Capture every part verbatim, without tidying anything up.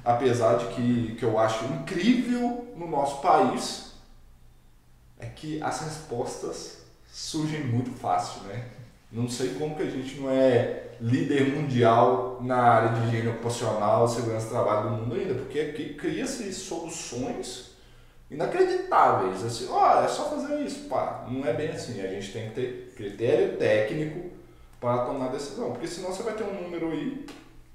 apesar de que, que eu acho incrível no nosso país, é que as respostas surgem muito fácil, né? Não sei como que a gente não é líder mundial na área de higiene ocupacional, segurança do trabalho do mundo ainda, porque aqui cria-se soluções inacreditáveis, assim, ó, oh, é só fazer isso, pá. Não é bem assim, a gente tem que ter critério técnico para tomar decisão, porque senão você vai ter um número aí.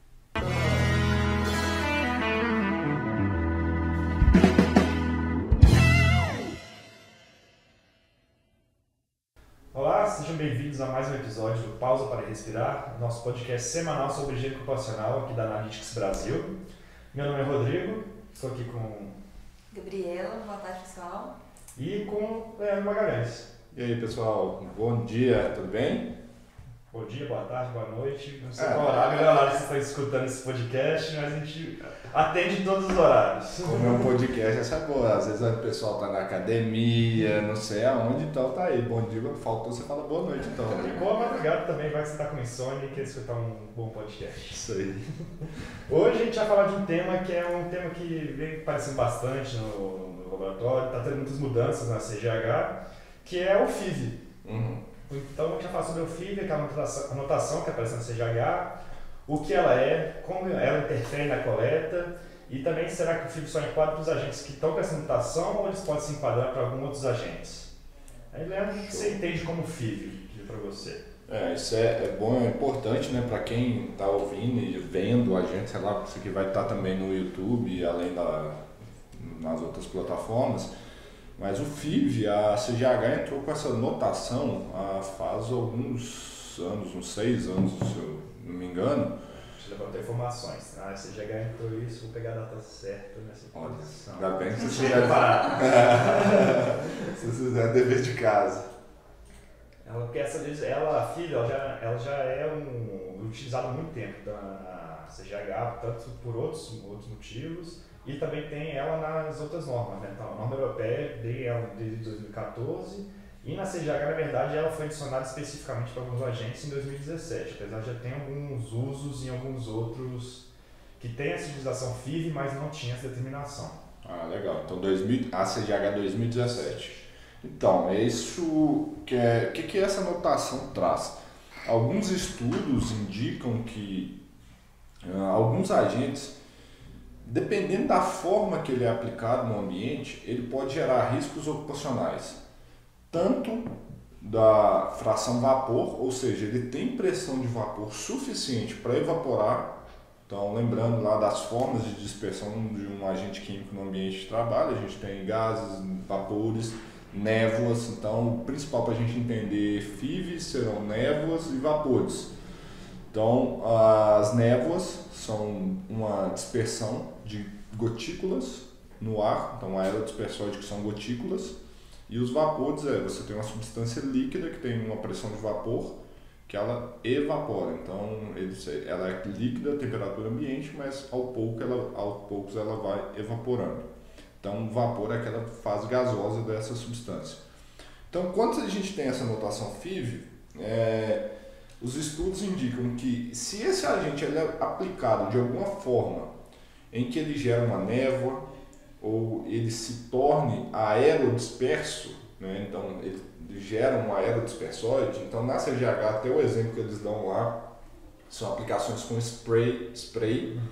Olá, sejam bem-vindos a mais um episódio do Pausa para Respirar, nosso podcast semanal sobre higiene ocupacional aqui da Analytics Brasil. Meu nome é Rodrigo, estou aqui com Gabriela, boa tarde pessoal. E com Leandro Magalhães. E aí pessoal, bom dia, tudo bem? Bom dia, boa tarde, boa noite. Não sei é, qual horário, melhor horário que vocês estão escutando esse podcast, mas a gente atende todos os horários. Como é um podcast, essa é boa. Às vezes o pessoal está na academia, não sei aonde, então tá aí. Bom dia, faltou você fala boa noite então. E boa madrugada também, vai que você está com insônia e quer escutar um bom podcast. Isso aí. Hoje a gente vai falar de um tema que é um tema que vem aparecendo bastante no, no laboratório, está tendo muitas mudanças na C G H, que é o F I V. Uhum. Então a gente vai falar sobre o F I V, que é uma anotação que aparece na C G H, o que ela é, como ela interfere na coleta e também será que o F I V só enquadra para os agentes que estão com essa anotação ou eles podem se enquadrar para alguns outros agentes? Aí, Leandro, o que você entende como F I V para você? É, isso é, é bom, é importante, né, para quem está ouvindo e vendo a gente, sei lá, isso aqui vai estar também no YouTube, além da nas outras plataformas. Mas o F I V, a C G H entrou com essa notação há faz alguns anos, uns seis anos, se eu não me engano. Você levantou informações. Ah, a C G H entrou isso, vou pegar a data certa nessa informação. Ainda bem que você fizer Se você fizer dever de casa. Ela, porque essa ela, a F I V, ela já, ela já é um, utilizada há muito tempo na C G H, tanto por outros, outros motivos. E também tem ela nas outras normas, né? Então, a norma europeia desde, desde dois mil e quatorze e na C G H, na verdade, ela foi adicionada especificamente para alguns agentes em dois mil e dezessete, apesar de já ter alguns usos em alguns outros que tem essa utilização F I V, mas não tinha essa determinação. Ah, legal. Então, dois mil, a C G H dois mil e dezessete. Então, é isso que, é, que, que essa notação traz. Alguns estudos indicam que uh, alguns agentes, dependendo da forma que ele é aplicado no ambiente, ele pode gerar riscos ocupacionais, tanto da fração vapor, ou seja, ele tem pressão de vapor suficiente para evaporar. Então, lembrando lá das formas de dispersão de um agente químico no ambiente de trabalho, a gente tem gases, vapores, névoas. Então, o principal para a gente entender F I V serão névoas e vapores. Então, as névoas são uma dispersão de gotículas no ar, então aerodispersóide, que são gotículas, e os vapores é, você tem uma substância líquida que tem uma pressão de vapor que ela evapora. Então, ele, ela é líquida, temperatura ambiente, mas ao pouco ela, aos poucos ela vai evaporando. Então, o vapor é aquela fase gasosa dessa substância. Então, quando a gente tem essa notação F I V, é, os estudos indicam que se esse agente ele é aplicado de alguma forma em que ele gera uma névoa ou ele se torne aerodisperso, né? Então ele gera um aerodispersóide. Então na C G H, até o exemplo que eles dão lá são aplicações com spray, spray uhum.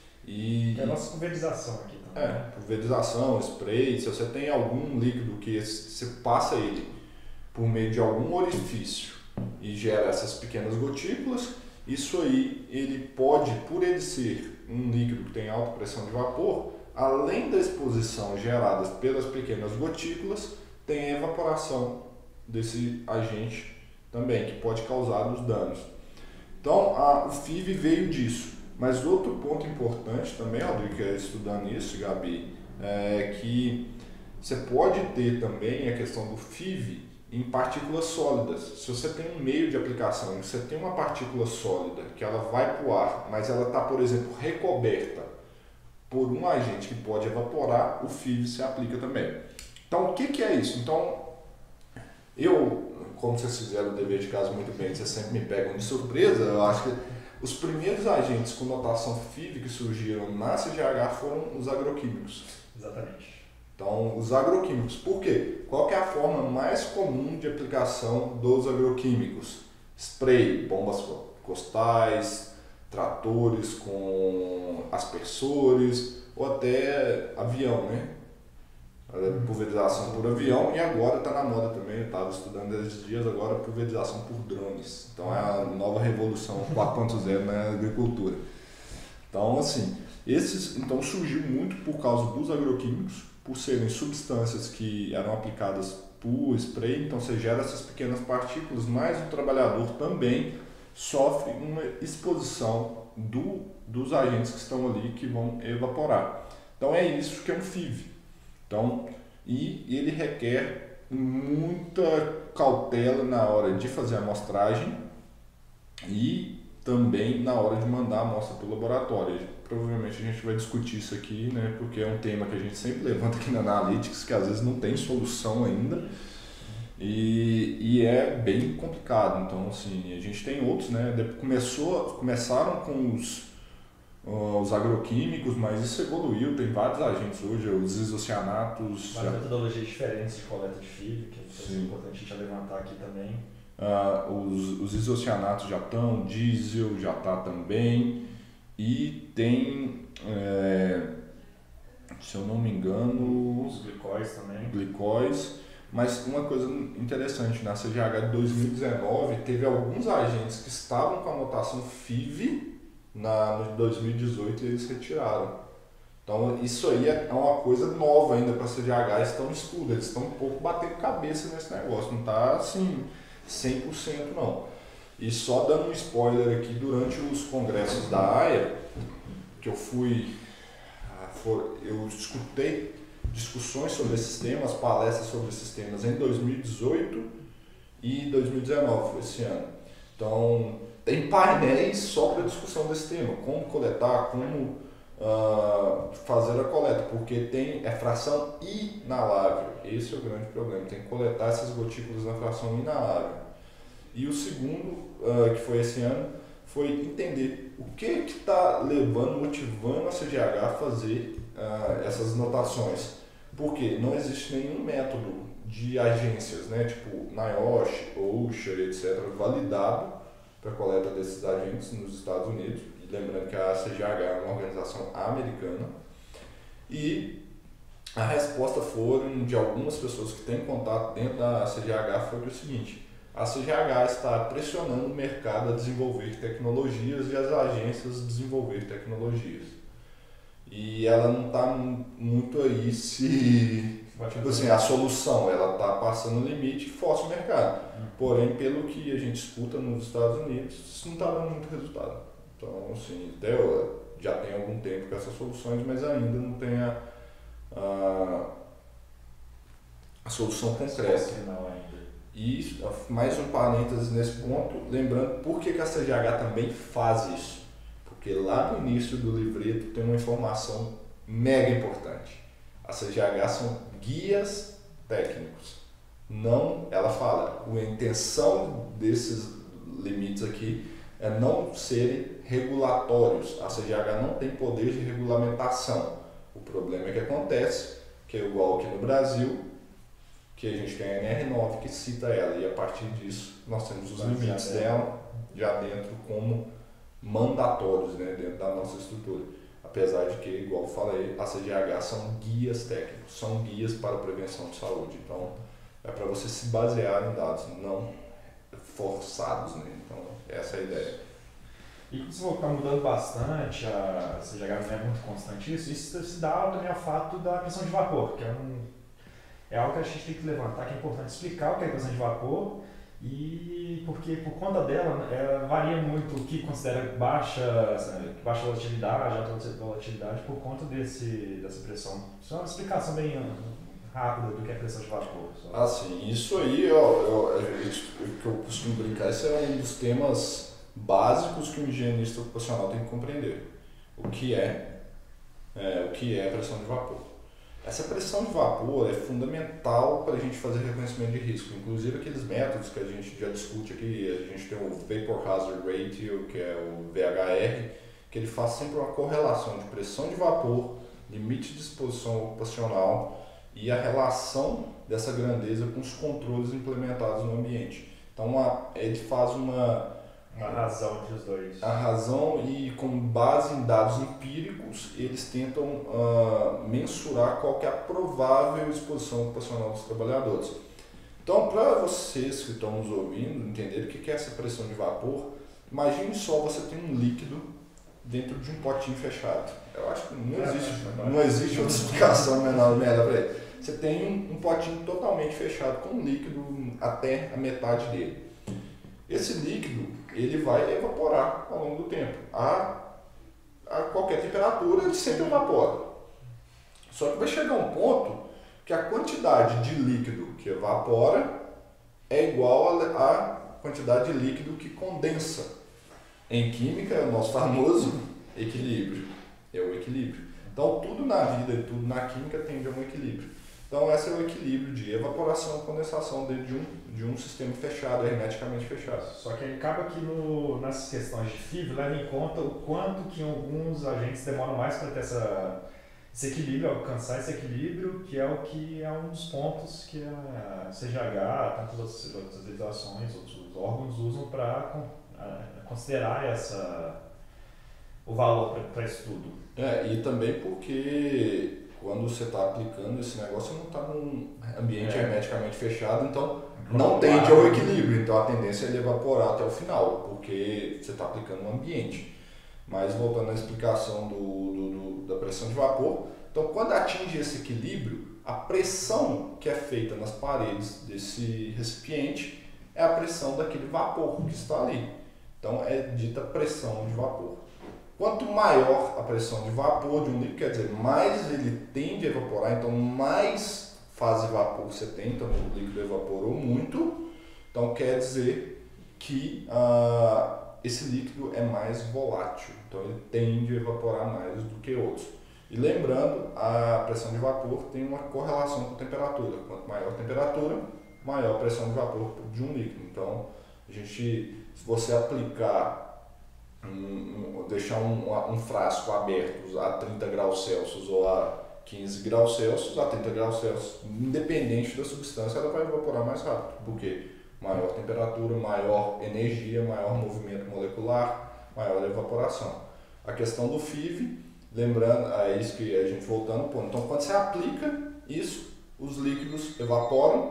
e é a nossa pulverização aqui também. É, pulverização, spray. Se você tem algum líquido que você passa ele por meio de algum orifício e gera essas pequenas gotículas, isso aí ele pode, por ele ser um líquido que tem alta pressão de vapor, além da exposição gerada pelas pequenas gotículas, tem a evaporação desse agente também, que pode causar os danos. Então, a, o F I V veio disso. Mas outro ponto importante também, Rodrigo, que é estudando isso, Gabi, é que você pode ter também a questão do F I V em partículas sólidas. Se você tem um meio de aplicação, você tem uma partícula sólida que ela vai para o ar, mas ela está, por exemplo, recoberta por um agente que pode evaporar, o F I V se aplica também. Então, o que, que é isso? Então, eu, como vocês fizeram o dever de casa muito bem, vocês sempre me pegam de surpresa, eu acho que Os primeiros agentes com notação F I V que surgiram na C G H foram os agroquímicos. Exatamente. Então, os agroquímicos. Por quê? Qual que é a forma mais comum de aplicação dos agroquímicos? Spray, bombas costais, tratores com aspersores ou até avião, né? Pulverização por avião e agora está na moda também, eu estava estudando esses dias agora, pulverização por drones. Então é a nova revolução quatro ponto zero na agricultura. Então assim, esses então surgiu muito por causa dos agroquímicos, por serem substâncias que eram aplicadas por spray, então você gera essas pequenas partículas, mas o trabalhador também sofre uma exposição do, dos agentes que estão ali que vão evaporar. Então é isso que é um F I V. Então, e ele requer muita cautela na hora de fazer a amostragem e também na hora de mandar a amostra para o laboratório. Provavelmente a gente vai discutir isso aqui, né, porque é um tema que a gente sempre levanta aqui na Analytics, que às vezes não tem solução ainda e, e é bem complicado. Então, assim, a gente tem outros, né, começou, começaram com os os agroquímicos, mas isso evoluiu, tem vários agentes hoje, os isocianatos. Várias já... metodologias diferentes de coleta de F I V, que é importante a gente levantar aqui também. Uh, os, os isocianatos já estão, diesel já está também, e tem, é, se eu não me engano, os glicóis também. Glicóis, mas uma coisa interessante, na C G H de dois mil e dezenove teve alguns agentes que estavam com a notação F I V na, no dois mil e dezoito e eles retiraram. Então isso aí é uma coisa nova ainda para a C G H, eles estão em estudo, eles estão um pouco batendo cabeça nesse negócio, não está assim cem por cento não. E só dando um spoiler aqui, durante os congressos da A I A, que eu fui, eu escutei discussões sobre esses temas, palestras sobre esses temas em dois mil e dezoito e dois mil e dezenove, foi esse ano. Então tem painéis só para discussão desse tema, como coletar, como uh, fazer a coleta, porque tem, é fração inalável, esse é o grande problema, tem que coletar essas gotículas na fração inalável. E o segundo, uh, que foi esse ano, foi entender o que está levando, motivando a C G H a fazer uh, essas notações, porque não existe nenhum método de agências, né, tipo NIOSH, OSHA, etcétera, validado para a coleta desses agentes nos Estados Unidos, e lembrando que a C G H é uma organização americana, e a resposta foram de algumas pessoas que têm contato dentro da C G H foi o seguinte: a C G H está pressionando o mercado a desenvolver tecnologias e as agências a desenvolver tecnologias, e ela não está muito aí se... Tipo assim, a solução, ela está passando o limite e força o mercado. Porém, pelo que a gente escuta nos Estados Unidos, isso não está dando muito resultado. Então, assim, até já tem algum tempo com essas soluções, mas ainda não tem a, a, a solução concreta. E mais um parênteses nesse ponto, lembrando por que, que a C G H também faz isso. Porque lá no início do livreto tem uma informação mega importante. A C G H são guias técnicos. Não, ela fala, a intenção desses limites aqui é não serem regulatórios. A C G H não tem poder de regulamentação. O problema é que acontece, que é igual aqui no Brasil, que a gente tem a N R nove que cita ela, e a partir disso nós temos os limites dela já dentro como mandatórios, né, dentro da nossa estrutura. Apesar de que, igual eu falei, a C G H são guias técnicos, são guias para a prevenção de saúde. Então, é para você se basear em dados, não forçados, né? Então, essa é a ideia. E como você está mudando bastante, a C G H não é muito constante isso, isso se dá também ao fato da pressão de vapor, que é, um, é algo que a gente tem que levantar, que é importante explicar o que é a pressão de vapor, e porque por conta dela é, varia muito o que considera baixa, baixa volatilidade, alta volatilidade por conta desse, dessa pressão. Isso é uma explicação bem rápida do que é pressão de vapor. Só. Ah, sim. Isso aí, ó, eu, eu, que eu costumo brincar, esse é um dos temas básicos que o higienista ocupacional tem que compreender. O que é, é, o que é pressão de vapor. Essa pressão de vapor é fundamental para a gente fazer reconhecimento de risco. Inclusive aqueles métodos que a gente já discute aqui, a gente tem o Vapor Hazard Ratio, que é o V H R, que ele faz sempre uma correlação de pressão de vapor, limite de exposição ocupacional e a relação dessa grandeza com os controles implementados no ambiente. Então a, ele faz uma... A razão entre os dois. A razão e com base em dados empíricos, eles tentam uh, mensurar qual que é a provável exposição ocupacional dos trabalhadores. Então, para vocês que estão nos ouvindo entender o que é essa pressão de vapor, imagine só você tem um líquido dentro de um potinho fechado. Eu acho que não existe, não existe outra explicação menor melhor para ele. Você tem um, um potinho totalmente fechado com um líquido até a metade dele. Esse líquido ele vai evaporar ao longo do tempo. A, a qualquer temperatura ele sempre evapora. Só que vai chegar um ponto que a quantidade de líquido que evapora é igual à quantidade de líquido que condensa. Em química é o nosso famoso equilíbrio. É o equilíbrio. Então tudo na vida e tudo na química tende a um equilíbrio. Então esse é o equilíbrio de evaporação e condensação dentro de um, de um sistema fechado, hermeticamente fechado. Só que acaba que no, nessas questões de F I V leva em conta o quanto que alguns agentes demoram mais para ter essa, esse equilíbrio, alcançar esse equilíbrio, que é o que é um dos pontos que a C G H, tantas outras legislações, outros órgãos usam para considerar essa, o valor para estudo. É, e também porque quando você está aplicando esse negócio, você não está num ambiente é. hermeticamente fechado, então não tende ao equilíbrio. Então a tendência é ele evaporar até o final, porque você está aplicando no ambiente. Mas voltando à explicação do, do, do, da pressão de vapor, então quando atinge esse equilíbrio, a pressão que é feita nas paredes desse recipiente é a pressão daquele vapor que está ali. Então é dita pressão de vapor. Quanto maior a pressão de vapor de um líquido, quer dizer, mais ele tende a evaporar, então mais fase de vapor você tem, então o líquido evaporou muito, então quer dizer que uh, esse líquido é mais volátil, então ele tende a evaporar mais do que outros. E lembrando, a pressão de vapor tem uma correlação com a temperatura, quanto maior a temperatura, maior a pressão de vapor de um líquido. Então, a gente, se você aplicar Um, um, deixar um, um frasco aberto a trinta graus Celsius ou a quinze graus Celsius, a trinta graus Celsius, independente da substância, ela vai evaporar mais rápido, porque maior temperatura, maior energia, maior movimento molecular, maior evaporação. A questão do F I V, lembrando, é isso que a gente voltando ao ponto. Então, quando você aplica isso, os líquidos evaporam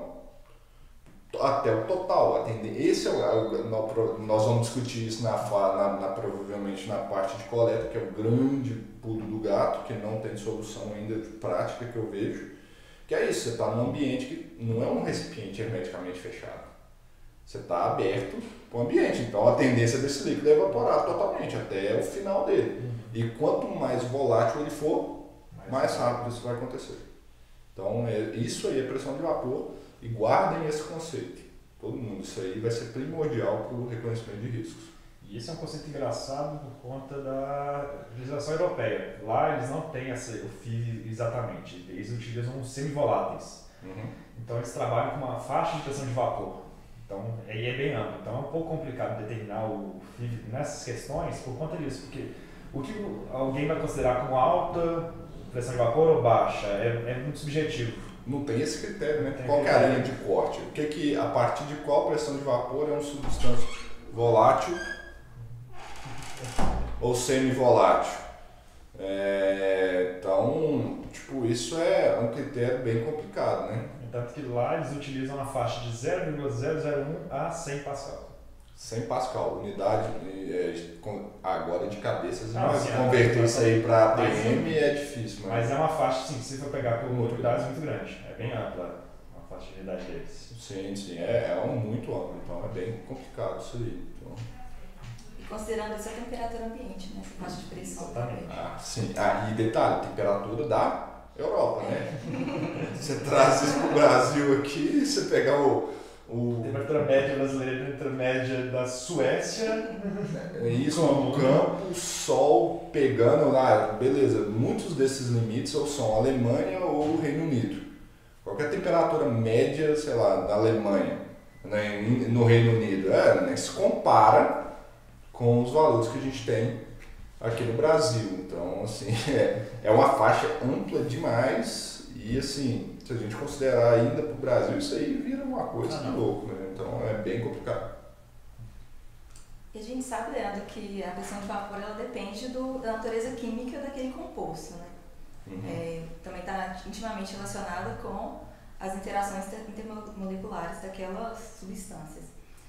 até o total. Esse é o, nós vamos discutir isso na, na, na, provavelmente na parte de coleta, que é o grande pulo do gato, que não tem solução ainda de prática que eu vejo, que é isso, você está num ambiente que não é um recipiente hermeticamente fechado. Você está aberto para o ambiente, então a tendência desse líquido é evaporar totalmente até o final dele. E quanto mais volátil ele for, mais rápido isso vai acontecer. Então é, isso aí é pressão de vapor. E guardem esse conceito, todo mundo, isso aí vai ser primordial para o reconhecimento de riscos. E esse é um conceito engraçado por conta da legislação europeia. Lá eles não têm essa, o F I V exatamente, eles utilizam os semivoláteis. Uhum. Então eles trabalham com uma faixa de pressão de vapor. Então aí é bem amplo. Então é um pouco complicado determinar o F I V nessas questões por conta disso, porque o que alguém vai considerar como alta pressão de vapor ou baixa é, é muito subjetivo. Não tem esse critério, né? Qual que é a linha de corte? O que que, a partir de qual pressão de vapor é uma substância volátil ou semi-volátil? É, então, tipo, isso é um critério bem complicado, né? Tanto que lá eles utilizam a faixa de zero vírgula zero zero um a cem Pascal. cem Pascal, unidade, é, agora de cabeça, Não, mas assim, converter é, isso aí para A T M mas, é difícil. Mas, mas é uma faixa, sim, se for pegar por unidades, muito grande, é bem ampla a faixa de unidade deles. Sim, sim, é, é um muito amplo, então é bem complicado isso aí. Então. E considerando essa temperatura ambiente, né? Essa faixa de pressão. Exatamente. Ah, sim. Ah, e detalhe, temperatura da Europa, né? Você traz isso para o Brasil aqui, você pegar o, O... Temperatura média brasileira, temperatura média da Suécia. É isso, no campo, sol pegando lá, beleza. Muitos desses limites ou são Alemanha ou Reino Unido. Qualquer temperatura média, sei lá, na Alemanha, né, no Reino Unido, é, nem se compara com os valores que a gente tem aqui no Brasil. Então, assim, é, é uma faixa ampla demais e, assim, se a gente considerar ainda para o Brasil, isso aí vira uma coisa de louco, né? Então, é bem complicado. E a gente sabe, Leandro, que a pressão de vapor ela depende do, da natureza química daquele composto, né? Uhum. É, também está intimamente relacionada com as interações intermoleculares daquelas substâncias.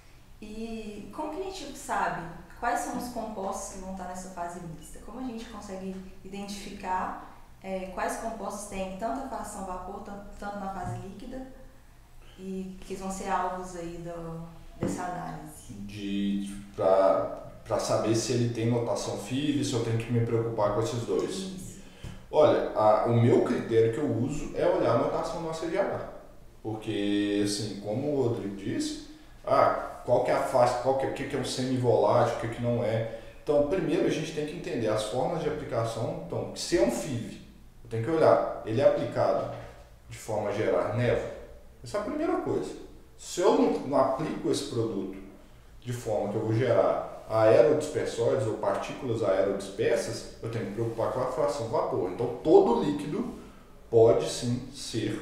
E como que a gente sabe quais são os compostos que vão estar nessa fase mista? Como a gente consegue identificar é, quais compostos têm tanto a fração vapor, tanto, tanto na fase líquida, e que vão ser alvos aí do, dessa análise? De, para saber se ele tem notação F I V, se eu tenho que me preocupar com esses dois. Isso. Olha, a, o meu critério que eu uso é olhar a notação do A C G H. Porque, assim, como o Rodrigo disse, ah, qual que é a faixa, qual que é, que, que é um semivolátil, o que, que não é. Então, primeiro a gente tem que entender as formas de aplicação. Então, se é um F I V, eu tenho que olhar, ele é aplicado de forma a gerar névoa. Essa é a primeira coisa. Se eu não, não aplico esse produto de forma que eu vou gerar aerodispersóides ou partículas aerodispersas, eu tenho que me preocupar com a fração vapor. Então, todo líquido pode sim ser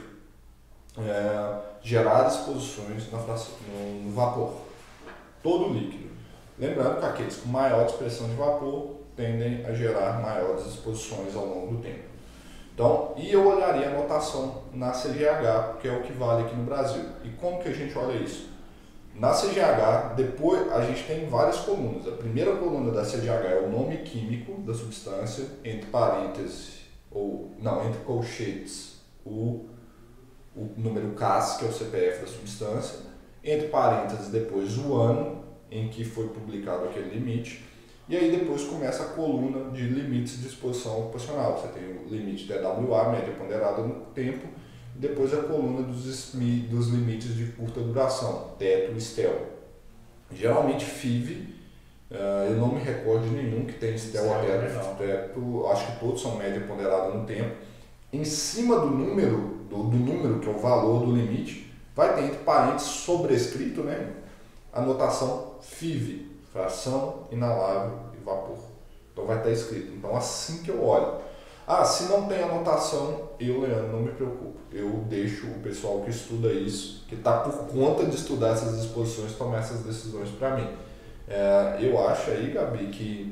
é, gerar exposições na fração, no, no vapor. Todo líquido. Lembrando que aqueles com maior dispersão de vapor tendem a gerar maiores exposições ao longo do tempo. Então, e eu olharia a notação na C G H, que é o que vale aqui no Brasil. E como que a gente olha isso? Na C G H, depois a gente tem várias colunas. A primeira coluna da C G H é o nome químico da substância, entre parênteses, ou não, entre colchetes, o, o número C A S, que é o C P F da substância, entre parênteses, depois o ano em que foi publicado aquele limite, e aí depois começa a coluna de limites de exposição ocupacional. Você tem o limite T W A, média ponderada no tempo, e depois a coluna dos, dos limites de curta duração, teto e STEL. Geralmente F I V, uh, eu não me recordo de nenhum que tem STEL aberto, teto, acho que todos são média ponderada no tempo. Em cima do número, do, do número, que é o valor do limite, vai ter entre parênteses sobrescrito, né, a notação F I V, fração inalável e vapor. Então vai estar escrito. Então assim que eu olho. Ah, se não tem anotação, eu, Leandro, não me preocupo. Eu deixo o pessoal que estuda isso, que está por conta de estudar essas exposições, tomar essas decisões para mim. É, eu acho aí, Gabi, que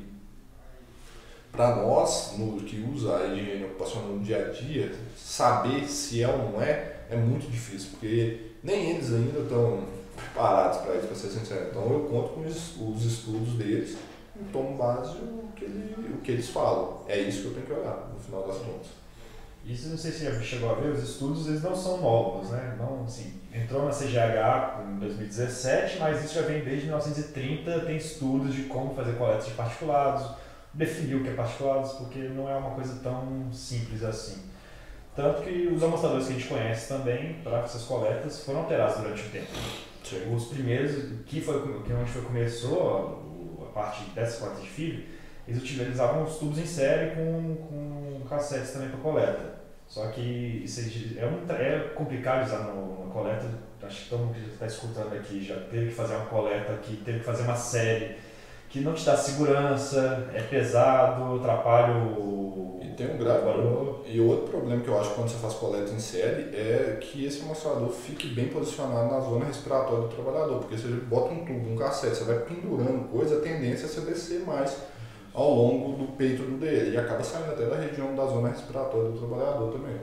para nós, no, que usa a higiene ocupacional no dia a dia, saber se é ou não é, é muito difícil, porque nem eles ainda estão preparados para isso, para ser sincero. Então eu conto com os, os estudos deles e tomo base o que, ele, o que eles falam. É isso que eu tenho que olhar, no final das contas. Isso, não sei se você chegou a ver, os estudos eles não são novos, né? Não, assim, entrou na C G H em dois mil e dezessete, mas isso já vem desde mil novecentos e trinta, tem estudos de como fazer coletas de particulados, definir o que é particulados, porque não é uma coisa tão simples assim. Tanto que os amostradores que a gente conhece também, para essas coletas, foram alterados durante o tempo. Sim. Os primeiros, que foi que onde foi começou a parte dessa coleta de fibra, eles utilizavam os tubos em série com, com cassetes também para coleta. Só que isso é, um, é complicado usar no, na coleta. Acho que todo mundo que está escutando aqui já teve que fazer uma coleta aqui, teve que fazer uma série que não te dá segurança, é pesado, atrapalha o... E tem um grave problema. E outro problema que eu acho quando você faz coleta em série é que esse amostrador fique bem posicionado na zona respiratória do trabalhador, porque você bota um tubo, um cassete, você vai pendurando coisa, a tendência é você descer mais ao longo do peito do dele e acaba saindo até da região da zona respiratória do trabalhador também.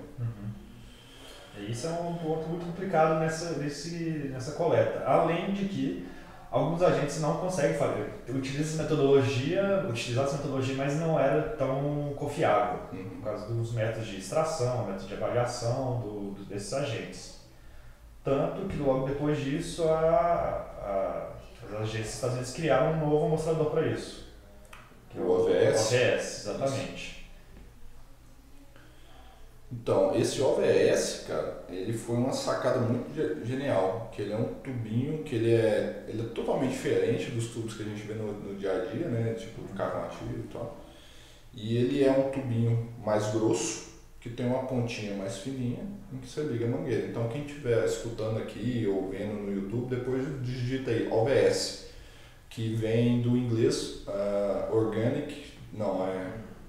Uhum. Isso é um ponto muito complicado nessa, nesse, nessa coleta. Além de que alguns agentes não conseguem fazer, utilizam essa metodologia, utilizaram essa metodologia, mas não era tão confiável, uhum. por causa dos métodos de extração, métodos de avaliação do, do, desses agentes. Tanto que logo depois disso a, a, as agências dos Estados Unidos criaram um novo amostrador para isso. O O V S. O O V S, exatamente. Então, esse O V S, cara, ele foi uma sacada muito ge- genial, que ele é um tubinho que ele é, ele é totalmente diferente dos tubos que a gente vê no, no dia a dia, né, tipo de carro antigo e tal. E ele é um tubinho mais grosso, que tem uma pontinha mais fininha, em que você liga a mangueira. Então, quem estiver escutando aqui ou vendo no YouTube, depois digita aí O V S, que vem do inglês uh, Organic, não é...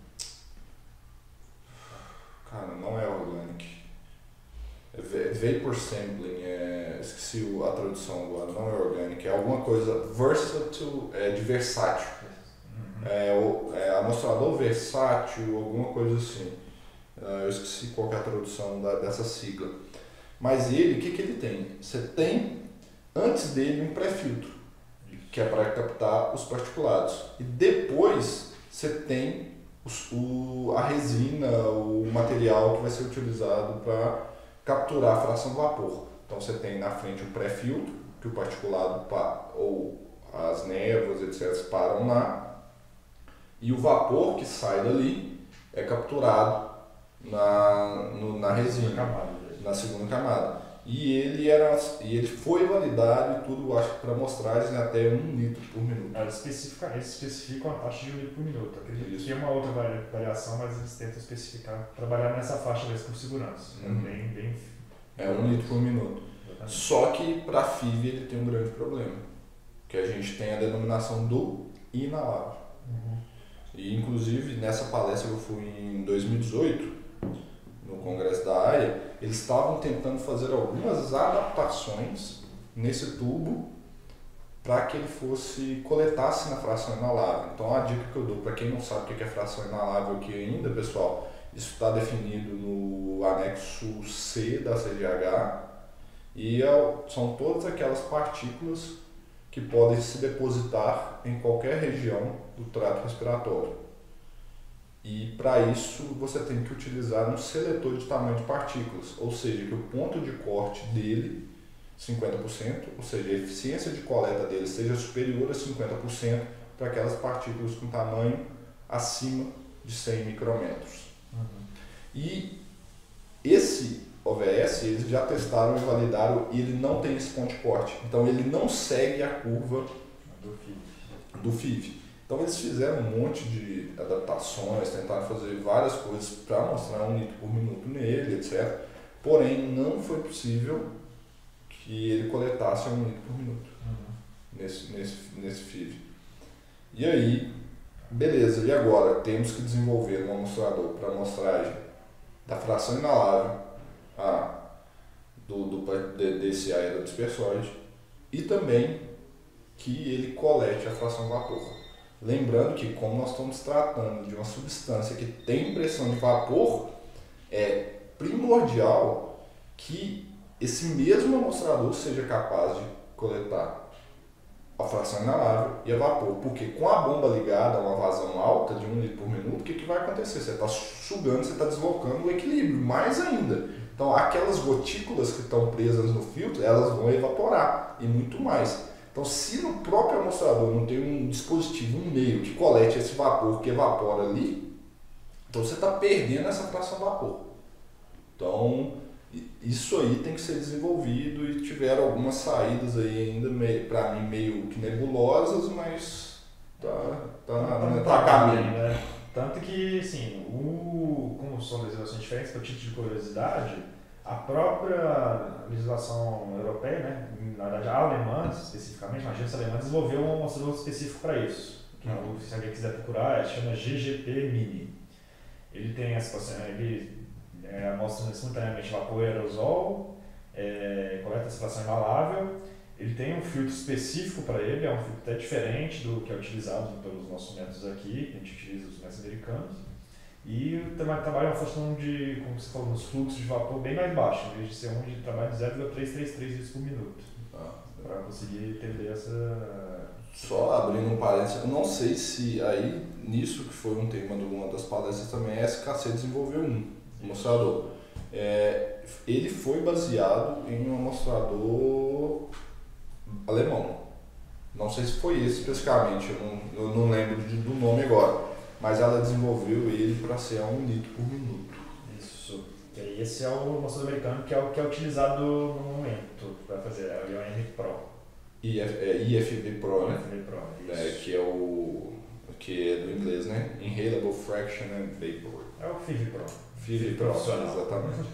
Cara, não é Organic, é Vapor Sampling, é, esqueci a tradução agora, não é Organic, é alguma coisa, Versatile, é de versátil, uhum. é, o, é amostrador versátil, alguma coisa assim, uh, eu esqueci qual que é a tradução da, dessa sigla. Mas ele, o que, que ele tem? Você tem, antes dele, um pré-filtro, que é para captar os particulados. E depois você tem os, o, a resina, o material que vai ser utilizado para capturar a fração vapor. Então você tem na frente um pré-filtro, que o particulado pa, ou as névoas, etcétera, param lá. E o vapor que sai dali é capturado na, no, na resina, na segunda camada. E ele, era, e ele foi validado e tudo, acho que para amostragem até um litro por minuto. Eles especificam, eles especificam a taxa de um litro por minuto. Acredito que é uma outra variação, mas eles tentam especificar, trabalhar nessa faixa mesmo com segurança. Uhum. É bem, bem... É um litro por minuto. Exatamente. Só que para a F I V ele tem um grande problema, que a gente tem a denominação do inalável. Uhum. E inclusive nessa palestra que eu fui em dois mil e dezoito, no Congresso da A I A, eles estavam tentando fazer algumas adaptações nesse tubo para que ele fosse, coletasse na fração inalável. Então a dica que eu dou para quem não sabe o que é fração inalável aqui ainda, pessoal, isso está definido no anexo C da C G H e é, são todas aquelas partículas que podem se depositar em qualquer região do trato respiratório. E para isso você tem que utilizar um seletor de tamanho de partículas, ou seja, que o ponto de corte dele, cinquenta por cento, ou seja, a eficiência de coleta dele seja superior a cinquenta por cento para aquelas partículas com tamanho acima de cem micrômetros. Uhum. E esse O V S eles já testaram e validaram e ele não tem esse ponto de corte, então ele não segue a curva do F I V. Então eles fizeram um monte de adaptações, tentaram fazer várias coisas para mostrar um litro por minuto nele, etcétera. Porém, não foi possível que ele coletasse um litro por minuto uhum. nesse, nesse, nesse F I V. E aí, beleza, e agora? Temos que desenvolver um amostrador para amostragem da fração inalável a, do, do, de, desse aerodispersóide e também que ele colete a fração vapor. Lembrando que, como nós estamos tratando de uma substância que tem pressão de vapor, é primordial que esse mesmo amostrador seja capaz de coletar a fração inalável e a vapor. Porque com a bomba ligada a uma vazão alta de um litro por minuto, o que, que vai acontecer? Você está sugando, você está deslocando o equilíbrio, mais ainda. Então, aquelas gotículas que estão presas no filtro, elas vão evaporar e muito mais. Então, se no próprio amostrador não tem um dispositivo, um meio que colete esse vapor que evapora ali, então você está perdendo essa fração vapor. Então, isso aí tem que ser desenvolvido e tiveram algumas saídas aí ainda, para mim, meio que nebulosas, mas tá, tá, tá, tá, tá tá caminho. Né? Tanto que, assim, o, como são legislações diferentes, para o título de curiosidade, a própria legislação europeia, né, na verdade a alemã especificamente, a agência alemã desenvolveu um amostrador específico para isso. Que uhum. Se alguém quiser procurar, chama G G P Mini. Ele tem essa, ele é, amostra simultaneamente vapor e aerosol, é, coleta a situação inalável. Ele tem um filtro específico para ele, é um filtro até diferente do que é utilizado pelos nossos métodos aqui, que a gente utiliza os métodos americanos. E também trabalha uma função de, como você falou, nos fluxos de vapor bem mais baixo, em vez de ser um de trabalho de zero vírgula trezentos e trinta e três litros por minuto. Ah, para conseguir entender essa... Só abrindo um parênteses, eu não sei se aí, nisso que foi um tema de uma das palestras também, a S K C desenvolveu um amostrador. É, ele foi baseado em um amostrador alemão. Não sei se foi esse especificamente, eu não, eu não lembro de, do nome agora. Mas ela desenvolveu ele para ser a um litro por minuto. Isso. É, esse é o amostrador americano, que é o que é utilizado no momento para fazer, é o I O M Pro. I F, é I F V Pro, né? I F V Pro, É, que é o que é do inglês, né? Inhalable Fraction and Vapor. É o F I V Pro. F I V Pro, exatamente.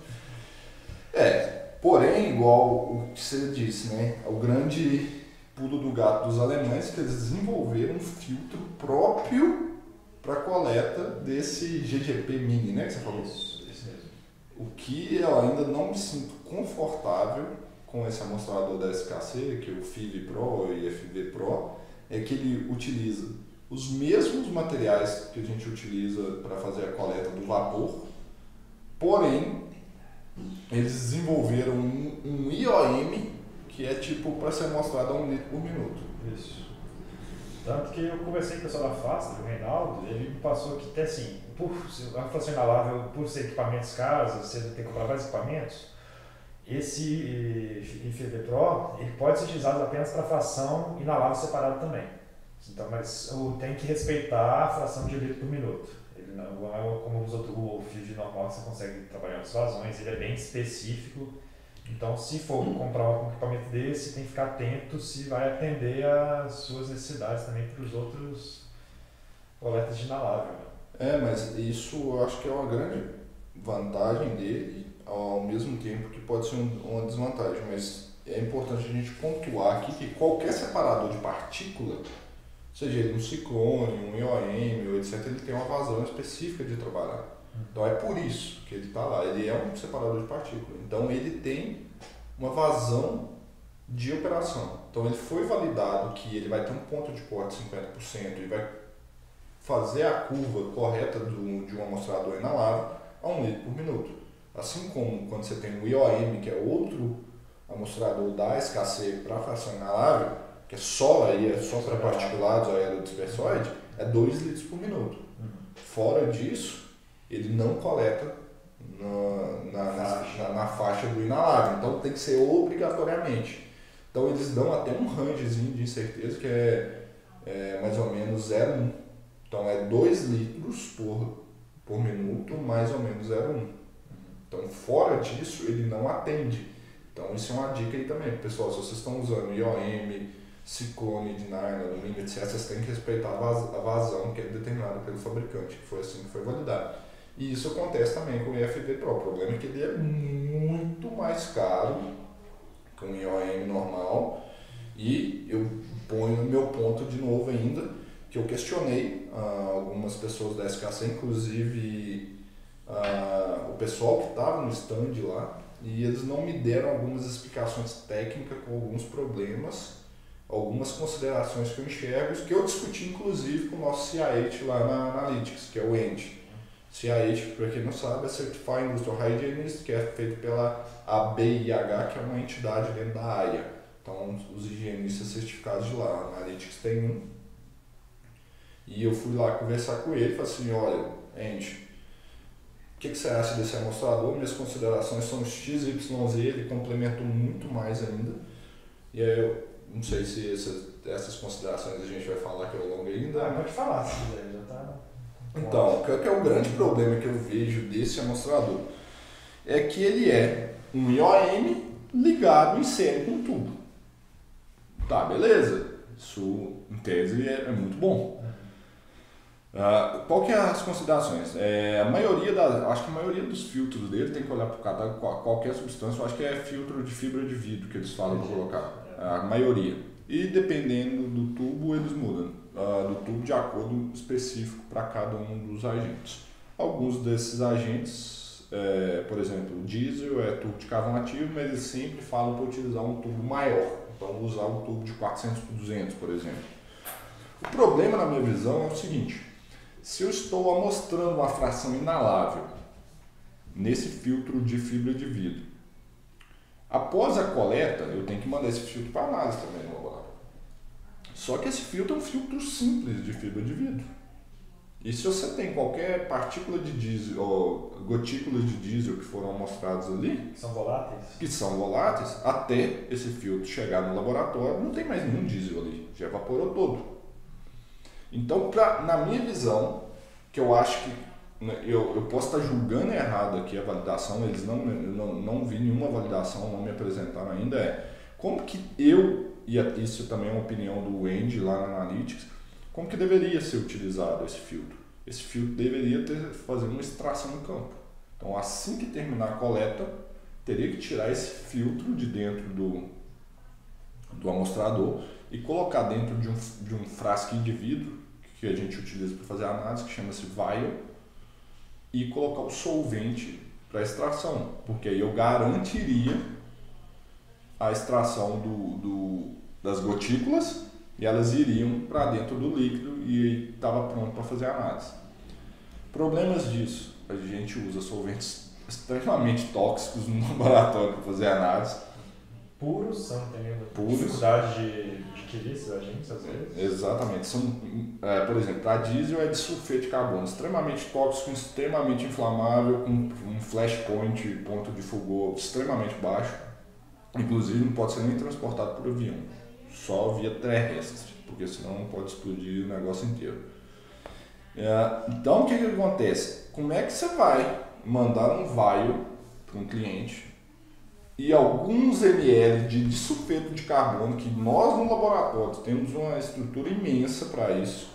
É, porém, igual o que você disse, né? O grande pulo do gato dos alemães é que eles desenvolveram um filtro próprio para coleta desse G G P Mini, né? Que você falou. Isso, isso mesmo. O que eu ainda não me sinto confortável com esse amostrador da S K C, que é o F I V Pro e F V Pro, é que ele utiliza os mesmos materiais que a gente utiliza para fazer a coleta do vapor, porém eles desenvolveram um, um I O M que é tipo para ser mostrado a um litro por minuto. Isso. Tanto que eu conversei com o pessoal da Fasta, o Reinaldo, ele me passou que até assim, por a fração inalável, por ser equipamentos caros, você tem que comprar vários equipamentos, esse I F V Pro ele pode ser utilizado apenas para fração inalável separado também. Então, mas tem que respeitar a fração de litro por minuto. Ele não é como os outros, o F I V normal, você consegue trabalhar nas vazões, ele é bem específico. Então, se for comprar um equipamento desse, tem que ficar atento se vai atender às suas necessidades também para os outros coletas de inalável. É, mas isso eu acho que é uma grande vantagem dele, ao mesmo tempo que pode ser uma desvantagem, mas é importante a gente pontuar aqui que qualquer separador de partícula, seja ele um ciclone, um I O M, etcétera, ele tem uma vazão específica de trabalhar. Então é por isso que ele está lá, ele é um separador de partícula, então ele tem uma vazão de operação. Então ele foi validado que ele vai ter um ponto de corte de cinquenta por cento e vai fazer a curva correta do, de um amostrador inalável a um litro por minuto. Assim como quando você tem o I O M, que é outro amostrador da S K C para fração inalável, que é só, aí, é só para particulados aerodispersóide, é dois litros por minuto. Fora disso, ele não coleta na, na, na, na faixa do inalável, então tem que ser obrigatoriamente. Então eles dão até um rangezinho de incerteza que é, é mais ou menos zero vírgula um. Então é dois litros por, por minuto, mais ou menos zero vírgula um. Então fora disso ele não atende. Então isso é uma dica aí também, pessoal, se vocês estão usando I O M, ciclone de nylon, alumínio, etcétera, vocês têm que respeitar a vazão que é determinada pelo fabricante, que foi assim que foi validado. E isso acontece também com o I F V Pro. O problema é que ele é muito mais caro que um I O M normal. E eu ponho no meu ponto de novo ainda, que eu questionei ah, algumas pessoas da S K C, inclusive ah, o pessoal que estava no stand lá, e eles não me deram algumas explicações técnicas com alguns problemas, algumas considerações que eu enxergo, que eu discuti inclusive com o nosso C I oito lá na Analytics, que é o E N D. C I oito, para quem não sabe, é Certified Industrial Hygienist, que é feito pela A B I H, que é uma entidade dentro da A I A. Então, os higienistas certificados de lá, a Analytics tem um. E eu fui lá conversar com ele e falei assim, olha, Andy, o que, que você acha desse amostrador? Minhas considerações são X, Y, Z, ele complementou muito mais ainda. E aí eu não sei se essas, essas considerações a gente vai falar aqui ao longo ainda. Ah, pode falar, se quiser, já tá... Então, qual que é o grande problema que eu vejo desse amostrador? É que ele é um I O M ligado em série com tubo. Tá, beleza. Isso, em tese, é, é muito bom. Uh, qual que é as considerações? É, a maioria da, acho que a maioria dos filtros dele tem que olhar para cada qualquer substância. Eu acho que é filtro de fibra de vidro que eles falam para colocar. A maioria. E dependendo do tubo, eles mudam. Uh, do tubo de acordo específico para cada um dos agentes. Alguns desses agentes, é, por exemplo, o diesel é tubo de carvão ativo, mas eles sempre falam para utilizar um tubo maior. Então, usar um tubo de quatrocentos por duzentos, por exemplo. O problema, na minha visão, é o seguinte: se eu estou amostrando uma fração inalável nesse filtro de fibra de vidro, após a coleta, eu tenho que mandar esse filtro para análise também no laboratório. Só que esse filtro é um filtro simples de fibra de vidro. E se você tem qualquer partícula de diesel, ou gotículas de diesel que foram amostradas ali, são voláteis, que são voláteis, até esse filtro chegar no laboratório, não tem mais nenhum diesel ali, já evaporou todo. Então, pra, na minha visão, que eu acho que eu, eu posso estar julgando errado aqui a validação, eles não, eu não, não vi nenhuma validação, não me apresentaram ainda, é como que eu, e isso também é uma opinião do Andy lá na Analytics, como que deveria ser utilizado esse filtro? Esse filtro deveria ter, fazer uma extração em campo. Então, assim que terminar a coleta, teria que tirar esse filtro de dentro do, do amostrador e colocar dentro de um, de um frasquinho de vidro que a gente utiliza para fazer a análise, que chama-se vial, e colocar o solvente para extração, porque aí eu garantiria a extração do, do, das gotículas e elas iriam para dentro do líquido e estava pronto para fazer a análise. Problemas disso, a gente usa solventes extremamente tóxicos no laboratório para fazer a análise. Puros, são tem Puros. dificuldade de, de adquirir esses agentes às vezes? Exatamente. São, é, por exemplo, a diesel é de sulfeto de carbono, extremamente tóxico, extremamente inflamável, com um flash point, ponto de fulgor extremamente baixo. Inclusive não pode ser nem transportado por avião, só via terrestre, porque senão pode explodir o negócio inteiro. É, então o que, que acontece? Como é que você vai mandar um vial para um cliente e alguns ml de, de sulfeto de carbono, que nós no laboratório temos uma estrutura imensa para isso,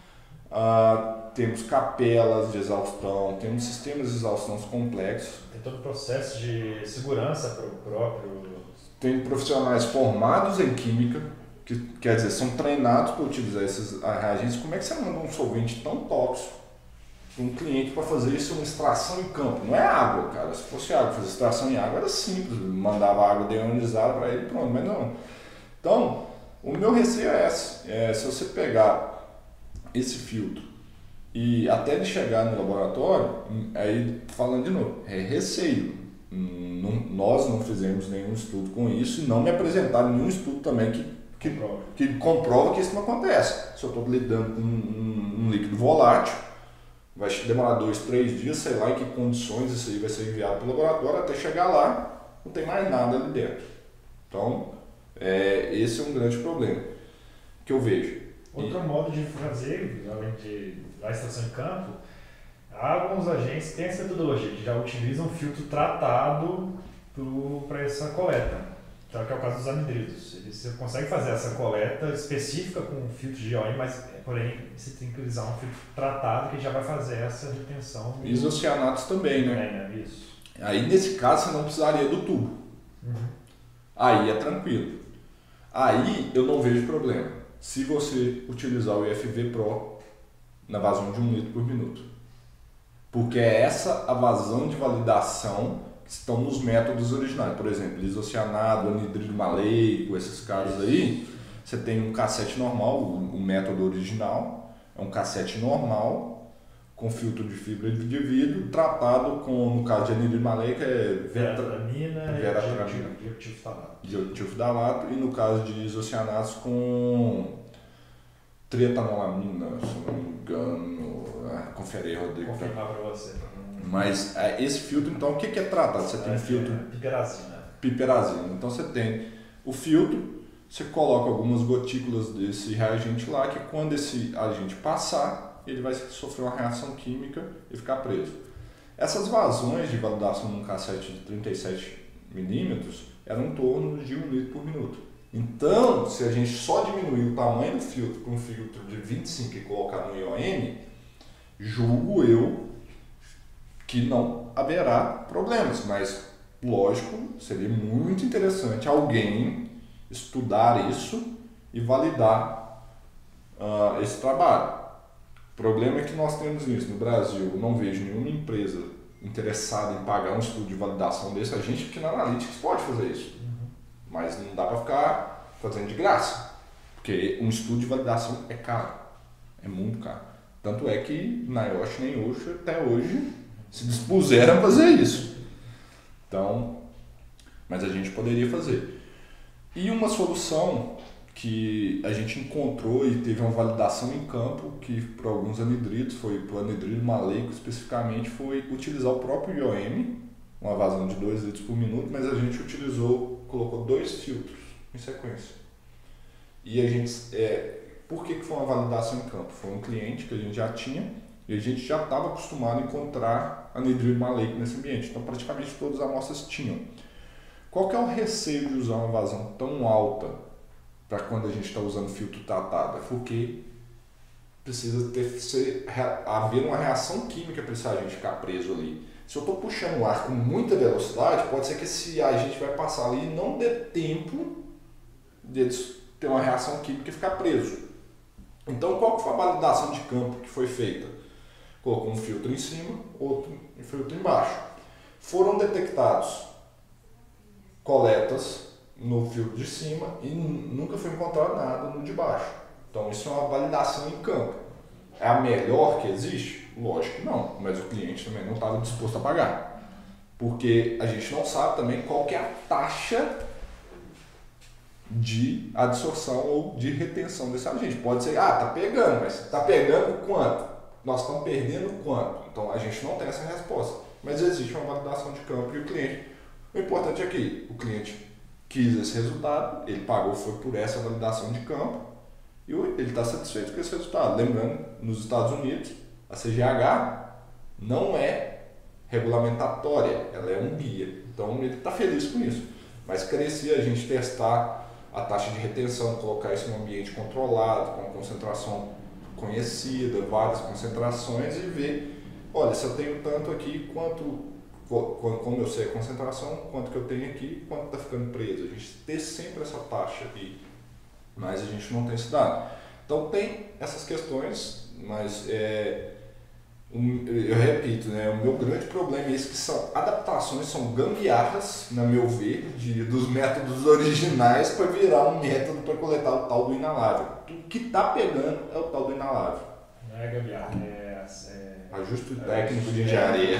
uh, temos capelas de exaustão, temos sistemas de exaustão complexos. Tem todo o processo de segurança para o próprio... Tem profissionais formados em química, que quer dizer, são treinados para utilizar esses reagentes. Como é que você manda um solvente tão tóxico para um cliente para fazer isso uma extração em campo? Não é água, cara. Se fosse água, fazer extração em água era simples, mandava água deionizada para ele e pronto, mas não. Então, o meu receio é esse. É, se você pegar esse filtro e até ele chegar no laboratório, aí falando de novo, é receio. Não, nós não fizemos nenhum estudo com isso e não me apresentaram nenhum estudo também que, que, comprova. que comprova que isso não acontece. Se eu estou lidando com um, um, um líquido volátil, vai demorar dois, três dias, sei lá em que condições isso aí vai ser enviado para o laboratório, até chegar lá não tem mais nada ali dentro. Então, é, esse é um grande problema que eu vejo. Outro e... modo de fazer, além de a extração em campo, alguns agentes têm essa metodologia, que já utilizam filtro tratado para essa coleta, que é o caso dos anidridos. Você consegue fazer essa coleta específica com filtro de I O M, mas porém você tem que utilizar um filtro tratado que já vai fazer essa retenção. Isocianatos também, né? É, né? Isso. Aí nesse caso você não precisaria do tubo. Uhum. Aí é tranquilo. Aí eu não vejo problema se você utilizar o I F V Pro na vazão de um litro por minuto. Porque é essa a vazão de validação que estão nos métodos originais. Por exemplo, isocianado, anidrido maleico, esses caras aí, você tem um cassete normal, o método original, é um cassete normal, com filtro de fibra de vidro, tratado com, no caso de anidrido maleico, é veratramina e diotilftalato. Diotilftalato, e no caso de isocianatos com trietanolamina, se não me engano. Confere aí, Rodrigo. Confirmar para você. Mas é, esse filtro, então, o que, que é tratado? Você tem um filtro... Piperazina. Piperazina. Então você tem o filtro, você coloca algumas gotículas desse reagente lá, que quando esse agente passar, ele vai sofrer uma reação química e ficar preso. Essas vazões de validação num cassete de trinta e sete milímetros eram em torno de um litro por minuto. Então, se a gente só diminuir o tamanho do filtro para um filtro de vinte e cinco e colocar no I O M, julgo eu que não haverá problemas, mas lógico, seria muito interessante alguém estudar isso e validar uh, esse trabalho. O problema é que nós temos isso no Brasil, eu não vejo nenhuma empresa interessada em pagar um estudo de validação desse. A gente aqui na Analytics pode fazer isso, uhum. Mas não dá para ficar fazendo de graça, porque um estudo de validação é caro, é muito caro. Tanto é que na I O S H nem O S H até hoje se dispuseram a fazer isso. Então, mas a gente poderia fazer. E uma solução que a gente encontrou e teve uma validação em campo, que para alguns anidridos, foi para o anidrido maleico especificamente, foi utilizar o próprio I O M, uma vazão de dois litros por minuto, mas a gente utilizou, colocou dois filtros em sequência. E a gente... É, por que, que foi uma validação em campo? Foi um cliente que a gente já tinha E a gente já estava acostumado a encontrar anidride maleico nesse ambiente. Então, praticamente todas as amostras tinham. Qual que é o receio de usar uma vazão tão alta para quando a gente está usando filtro tratado? É porque precisa ter, ser, haver uma reação química para esse agente ficar preso ali. Se eu estou puxando o ar com muita velocidade, pode ser que esse agente vai passar ali e não dê tempo de ter uma reação química e ficar preso. Então, qual que foi a validação de campo que foi feita? Colocou um filtro em cima, outro filtro embaixo. Foram detectados coletas no filtro de cima e nunca foi encontrado nada no de baixo. Então, isso é uma validação em campo. É a melhor que existe? Lógico que não, mas o cliente também não estava disposto a pagar. Porque a gente não sabe também qual que é a taxa de absorção ou de retenção desse agente. Pode ser, ah, tá pegando, mas tá pegando quanto? Nós estamos perdendo quanto? Então a gente não tem essa resposta. Mas existe uma validação de campo e o cliente, o importante é que o cliente quis esse resultado, ele pagou, foi por essa validação de campo e ele está satisfeito com esse resultado. Lembrando, nos Estados Unidos, a C G H não é regulamentatória, ela é um guia. Então ele está feliz com isso. Mas crescia a gente testar a taxa de retenção, colocar isso em um ambiente controlado, com concentração conhecida, várias concentrações e ver, olha, se eu tenho tanto aqui, quanto, como eu sei a concentração, quanto que eu tenho aqui, quanto está ficando preso. A gente ter sempre essa taxa aqui, mas a gente não tem esse dado. Então tem essas questões, mas é, um, eu repito, né, o meu grande problema é esse, que são adaptações, são gambiarras, na meu ver, de, dos métodos originais para virar um método para coletar o tal do inalável. O que está pegando é o tal do inalável. Não é gambiarra, é, é ajuste técnico de engenharia.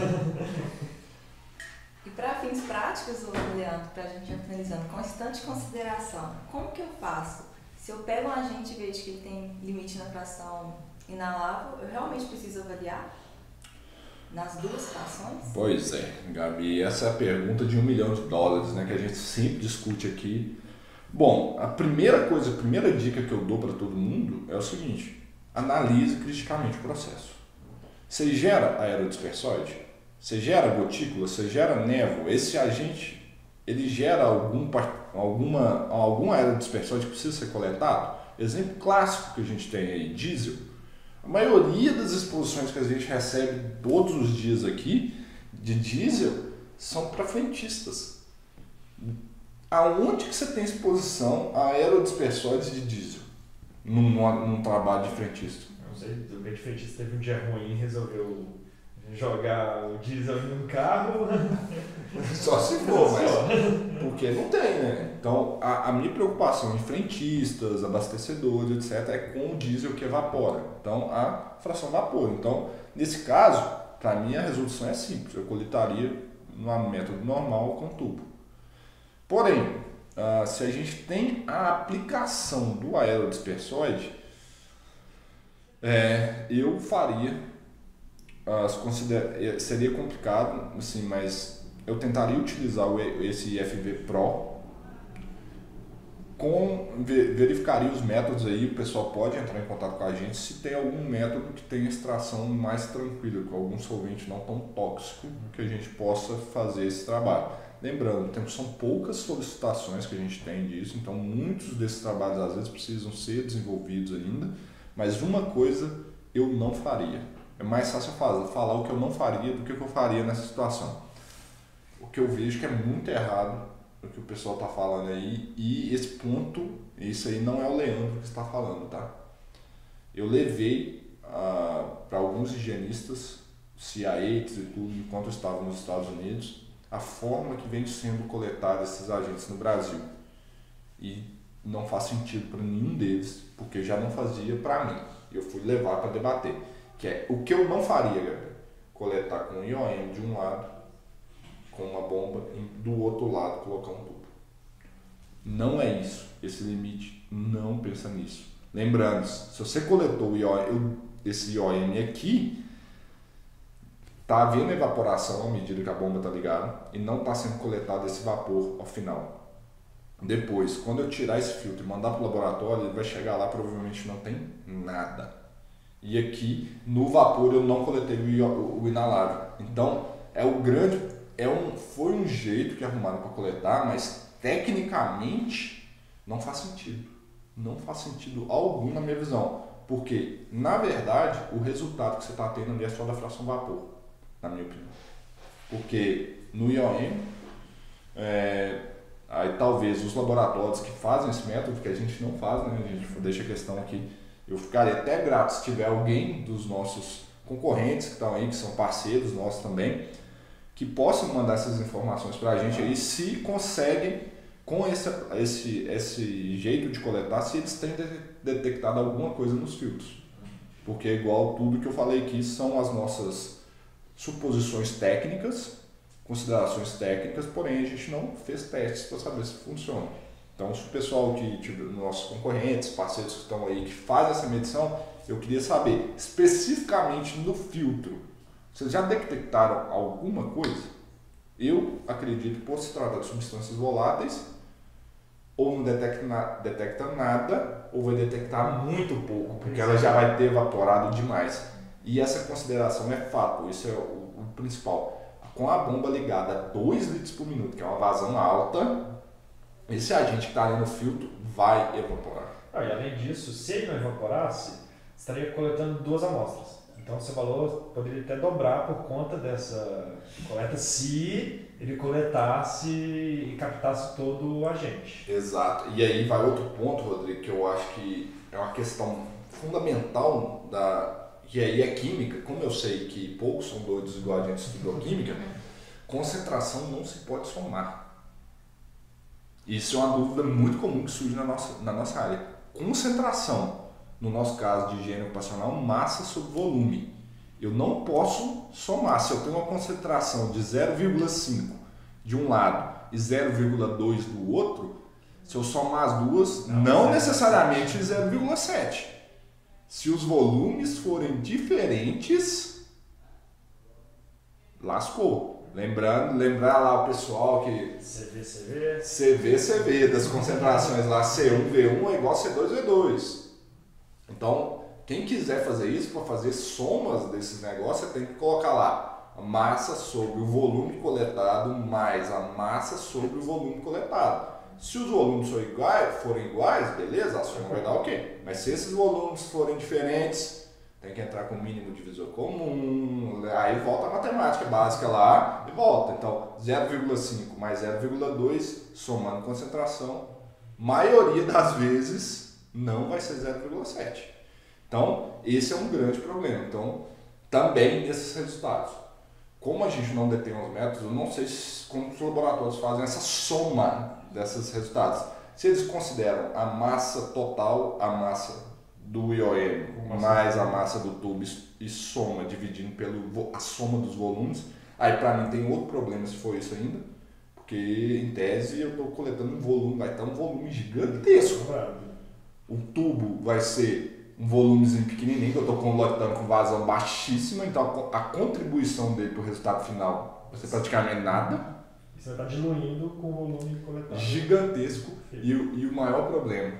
E para fins práticos, Leandro, para a gente ir finalizando, constante consideração, como que eu faço? Se eu pego um agente e vejo que ele tem limite na fração inalável, eu realmente preciso avaliar nas duas situações? Pois é, Gabi, essa é a pergunta de um milhão de dólares, né, que a gente sempre discute aqui. Bom, a primeira coisa, a primeira dica que eu dou para todo mundo é o seguinte: analise criticamente o processo. Você gera aerodispersóide? Você gera gotícula? Você gera névoa? Esse agente, ele gera algum, alguma, algum aerodispersóide que precisa ser coletado? Exemplo clássico que a gente tem aí, diesel. A maioria das exposições que a gente recebe todos os dias aqui de diesel são para frentistas. Aonde que você tem exposição a aerodispersóides de diesel num, num trabalho de frentista? Não sei, o de frentista teve um dia ruim e resolveu jogar o diesel num carro. Só se for, mas porque não tem, né? Então a, a minha preocupação em frentistas, abastecedores, etcétera é com o diesel que evapora. Então a fração vapor. Então nesse caso, para mim a resolução é simples. Eu coletaria no método normal com tubo. Porém, uh, se a gente tem a aplicação do aerodispersóide, é, eu faria, uh, consider... seria complicado, assim, mas eu tentaria utilizar o, esse I F V Pro, com, verificaria os métodos aí, o pessoal pode entrar em contato com a gente se tem algum método que tenha extração mais tranquila, com algum solvente não tão tóxico, que a gente possa fazer esse trabalho. Lembrando, tem, são poucas solicitações que a gente tem disso, então muitos desses trabalhos às vezes precisam ser desenvolvidos ainda, mas uma coisa eu não faria. É mais fácil fazer, falar o que eu não faria do que o que eu faria nessa situação. O que eu vejo que é muito errado o que o pessoal está falando aí, e esse ponto, isso aí não é o Leandro que está falando, tá? Eu levei ah, para alguns higienistas, C I A e tudo, enquanto eu estava nos Estados Unidos, a forma que vem sendo coletada esses agentes no Brasil. E não faz sentido para nenhum deles, porque já não fazia para mim. Eu fui levar para debater. Que é o que eu não faria, galera. Coletar com I O M de um lado, com uma bomba, e do outro lado colocar um tubo. Não é isso. Esse limite não pensa nisso. Lembrando, se você coletou o I O M, esse I O M aqui, está havendo evaporação à medida que a bomba está ligada e não está sendo coletado esse vapor ao final. Depois, quando eu tirar esse filtro e mandar para o laboratório, ele vai chegar lá, provavelmente não tem nada. E aqui no vapor eu não coletei o, o inalável. Então é o grande, é um, foi um jeito que arrumaram para coletar, mas tecnicamente não faz sentido. Não faz sentido algum na minha visão. Porque, na verdade, o resultado que você está tendo ali é só da fração vapor, na minha opinião. Porque no I O M, é, aí talvez os laboratórios que fazem esse método, que a gente não faz, né? A gente deixa a questão aqui, eu ficaria até grato se tiver alguém dos nossos concorrentes que estão aí, que são parceiros nossos também, que possam mandar essas informações para a gente aí, se conseguem, com esse, esse, esse jeito de coletar, se eles têm detectado alguma coisa nos filtros. Porque, igual tudo que eu falei aqui, são as nossas suposições técnicas, considerações técnicas, porém a gente não fez testes para saber se funciona. Então, se o pessoal que, tipo, nossos concorrentes, parceiros que estão aí, que fazem essa medição, eu queria saber, especificamente no filtro, vocês já detectaram alguma coisa? Eu acredito que, por se tratar de substâncias voláteis, ou não detecta, na, detecta nada, ou vai detectar muito pouco, porque ela já vai ter evaporado demais. E essa consideração é fato, isso é o, o principal. Com a bomba ligada a dois litros por minuto, que é uma vazão alta, esse agente que está ali no filtro vai evaporar. Ah, e além disso, se ele não evaporasse, estaria coletando duas amostras. Então, seu valor poderia até dobrar por conta dessa coleta se ele coletasse e captasse todo o agente. Exato. E aí vai outro ponto, Rodrigo, que eu acho que é uma questão fundamental da... E aí é química. Como eu sei que poucos são doidos igual a gente estudou química, concentração não se pode somar. Isso é uma dúvida muito comum que surge na nossa, na nossa área. Concentração, no nosso caso de higiene ocupacional, massa sobre volume. Eu não posso somar. Se eu tenho uma concentração de zero vírgula cinco de um lado e zero vírgula dois do outro, se eu somar as duas, não, não necessariamente zero vírgula sete. Se os volumes forem diferentes, lascou. Lembrando, lembrar lá o pessoal que C V C V, C V C V das concentrações lá, C um V um é igual a C dois V dois. Então, quem quiser fazer isso, para fazer somas desses negócios, você tem que colocar lá a massa sobre o volume coletado mais a massa sobre o volume coletado. Se os volumes forem iguais, forem iguais, beleza, a soma vai dar o quê? Mas se esses volumes forem diferentes, tem que entrar com o mínimo divisor comum, aí volta a matemática básica lá e volta. Então, zero vírgula cinco mais zero vírgula dois, somando concentração, maioria das vezes não vai ser zero vírgula sete. Então, esse é um grande problema. Então, também nesses resultados. Como a gente não detém os métodos, eu não sei se, como os laboratórios fazem essa soma desses resultados. Se eles consideram a massa total, a massa do I O M, mais a massa do tubo e soma, dividindo pelo a soma dos volumes, aí para mim tem outro problema se for isso ainda, porque em tese eu estou coletando um volume, vai estar um volume gigantesco. O tubo vai ser um volumezinho pequenininho, que eu estou coletando com vazão baixíssima, então a contribuição dele para o resultado final vai ser praticamente nada. Você vai estar diluindo com o volume coletado. Gigantesco. E, e o maior problema,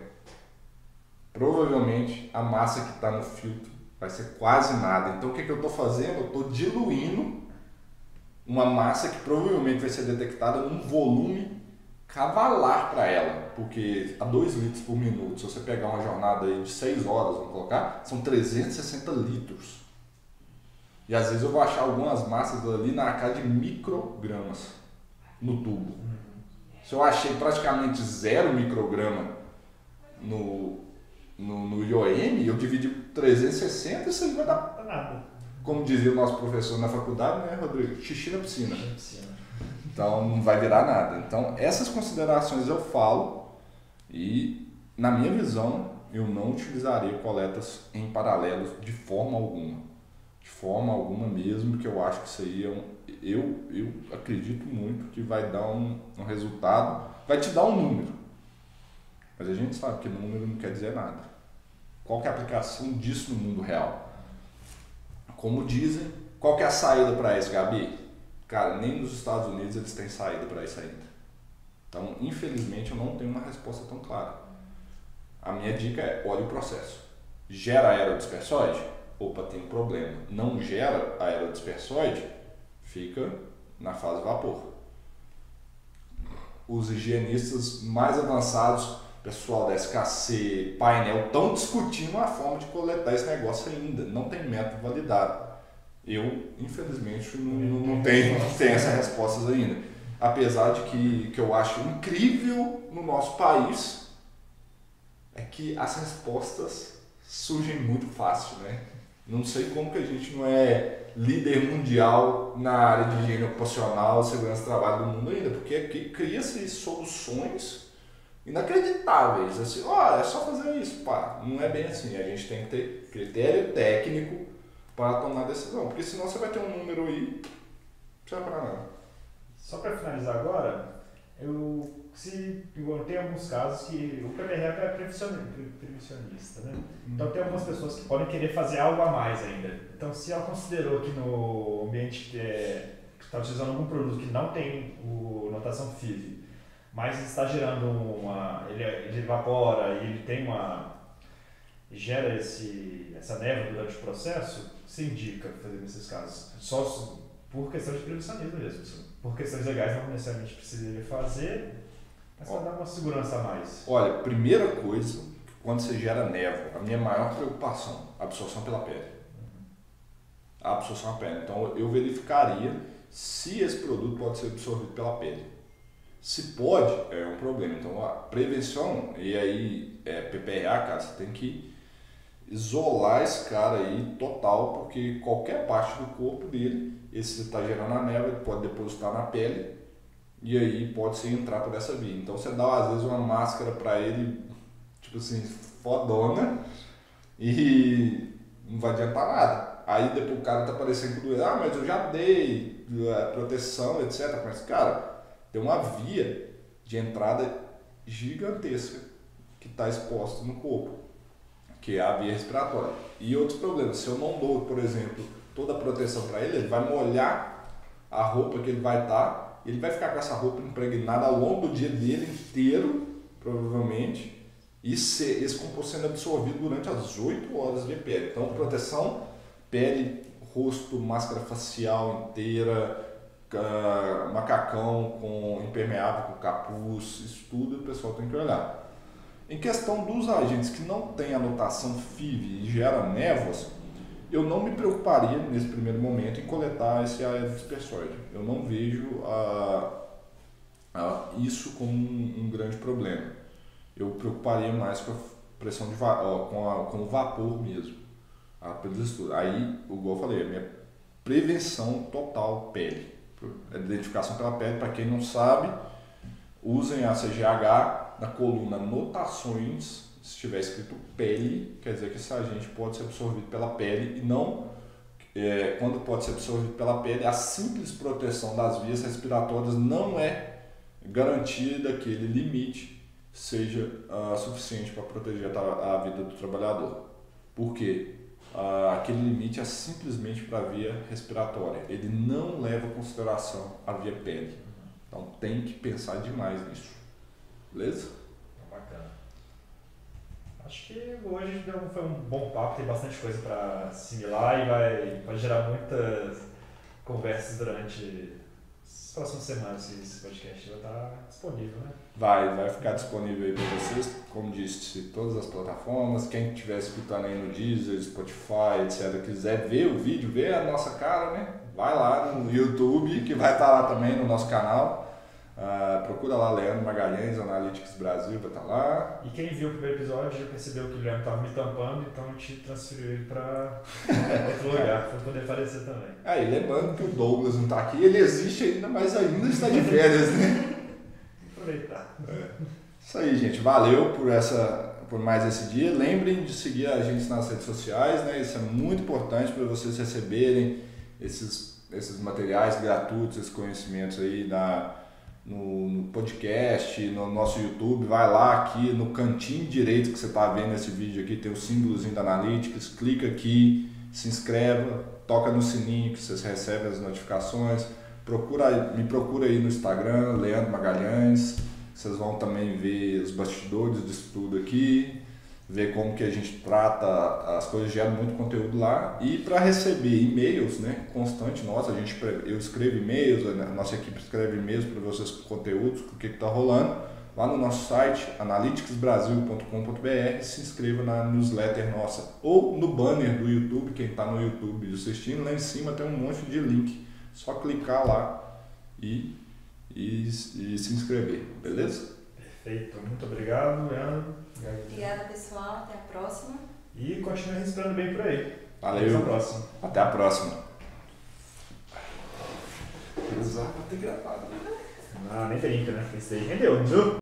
provavelmente a massa que está no filtro vai ser quase nada. Então o que, que eu estou fazendo? Eu estou diluindo uma massa que provavelmente vai ser detectada num volume cavalar para ela. Porque a dois litros por minuto, se você pegar uma jornada aí de seis horas, vamos colocar, são trezentos e sessenta litros. E às vezes eu vou achar algumas massas ali na casa de microgramas no tubo. Se eu achei praticamente zero micrograma no, no, no I O M, eu dividi por trezentos e sessenta, isso aí vai dar nada. Como dizia o nosso professor na faculdade, né, Rodrigo? Xixi na piscina. Então não vai virar nada. Então essas considerações eu falo e, na minha visão, eu não utilizaria coletas em paralelo de forma alguma. De forma alguma mesmo, porque eu acho que isso aí é um... Eu, eu acredito muito que vai dar um, um resultado, vai te dar um número. Mas a gente sabe que número não quer dizer nada. Qual que é a aplicação disso no mundo real? Como dizem, qual que é a saída para isso, Gabi? Cara, nem nos Estados Unidos eles têm saída para isso ainda. Então, infelizmente, eu não tenho uma resposta tão clara. A minha dica é, olhe o processo. Gera aerodispersóide? opa, tem um problema, não gera aerodispersóide, fica na fase vapor. Os higienistas mais avançados, pessoal da S K C, painel, estão discutindo a forma de coletar esse negócio ainda, não tem método validado. Eu, infelizmente, não, não, tenho, não tenho essas respostas ainda. Apesar de que, que eu acho incrível no nosso país, é que as respostas surgem muito fácil, né? Não sei como que a gente não é líder mundial na área de higiene ocupacional, segurança do trabalho do mundo ainda, porque aqui cria-se soluções inacreditáveis, assim, ó, oh, é só fazer isso, pá. Não é bem assim, a gente tem que ter critério técnico para tomar decisão, porque senão você vai ter um número aí, não serve para nada. Só para finalizar agora, eu, se, eu tenho alguns casos que o P P R é prevencionista, né? Então tem algumas pessoas que podem querer fazer algo a mais ainda. Então se ela considerou que no ambiente que é, está utilizando algum produto que não tem o notação F I V, mas está gerando uma, ele, ele evapora e ele tem uma, gera esse, essa névoa durante o processo, se indica fazer nesses casos, só por questão de prevencionismo mesmo. Por questões legais não necessariamente precisaria fazer, mas para dar uma segurança a mais. Olha, primeira coisa, quando você gera névoa, a minha maior preocupação, a absorção pela pele. A absorção pela pele. Então eu verificaria se esse produto pode ser absorvido pela pele. Se pode, é um problema. Então a prevenção, e aí é P P R A, cara, você tem que isolar esse cara aí total, porque qualquer parte do corpo dele, esse está gerando a névoa, ele pode depositar na pele e aí pode se entrar por essa via. Então você dá às vezes uma máscara para ele, tipo assim, fodona, e não vai adiantar nada. Aí depois o cara tá parecendo com doente, ah, mas eu já dei proteção, etcétera. Mas cara, tem uma via de entrada gigantesca que está exposta no corpo, que é a via respiratória. E outros problemas, se eu não dou, por exemplo, toda a proteção para ele, ele vai molhar a roupa que ele vai estar, ele vai ficar com essa roupa impregnada ao longo do dia dele inteiro, provavelmente, e ser, esse composto sendo absorvido durante as oito horas de pele. Então, proteção, pele, rosto, máscara facial inteira, macacão com impermeável, com capuz, isso tudo o pessoal tem que olhar. Em questão dos agentes que não têm anotação F I V e geram névoas, eu não me preocuparia nesse primeiro momento em coletar esse aerodispersóide. Eu não vejo a, a, isso como um, um grande problema. Eu preocuparia mais com a pressão de ó, com, a, com o vapor mesmo. A, aí, igual eu falei, a minha prevenção total pele. A identificação pela pele, para quem não sabe, usem a C G H na coluna notações. Se estiver escrito pele, quer dizer que esse agente pode ser absorvido pela pele e não, é, quando pode ser absorvido pela pele, a simples proteção das vias respiratórias não é garantia daquele limite seja uh, suficiente para proteger a, a vida do trabalhador. Por quê? Uh, aquele limite é simplesmente para a via respiratória, ele não leva em consideração a via pele. Então tem que pensar demais nisso. Beleza? Bacana. Acho que hoje foi um bom papo, tem bastante coisa para assimilar e vai, vai gerar muitas conversas durante as próximas semanas. Esse podcast vai estar disponível, né? Vai, vai ficar disponível aí para vocês, como disse, todas as plataformas. Quem estiver escutando aí no Deezer, Spotify, etcétera, quiser ver o vídeo, ver a nossa cara, né? Vai lá no YouTube, que vai estar lá também no nosso canal. Uh, procura lá Leandro Magalhães, Analytics Brasil, vai estar lá. E quem viu o primeiro episódio já percebeu que o Leandro estava me tampando, então eu te transferi ele para outro lugar, para poder aparecer também. Aí, lembrando que o Douglas não está aqui, ele existe ainda, mas ainda está de férias, né? Aproveitar. É. Isso aí, gente. Valeu por, essa, por mais esse dia. Lembrem de seguir a gente nas redes sociais, né? Isso é muito importante para vocês receberem esses, esses materiais gratuitos, esses conhecimentos aí da... No, no podcast, no nosso YouTube, vai lá aqui no cantinho direito que você está vendo esse vídeo aqui, tem o símbolozinho da Analytics, clica aqui, se inscreva, toca no sininho que vocês recebem as notificações, procura, me procura aí no Instagram, Leandro Magalhães, vocês vão também ver os bastidores disso tudo aqui, ver como que a gente trata as coisas, gera muito conteúdo lá. E para receber e-mails, né, constante, nossa, a gente, eu escrevo e-mails, a nossa equipe escreve e-mails para vocês com conteúdos, o que está rolando. Lá no nosso site, analytics brasil ponto com ponto b r, se inscreva na newsletter nossa. Ou no banner do YouTube, quem está no YouTube assistindo, lá em cima tem um monte de link. Só clicar lá e, e, e se inscrever, beleza? Perfeito, muito obrigado, Leandro. Obrigada, pessoal. Até a próxima. E continue respirando bem por aí. Valeu. Até a próxima. Até a próxima. Precisava ter gravado, né? Ah, nem brinca, né? Esse aí rendeu, viu?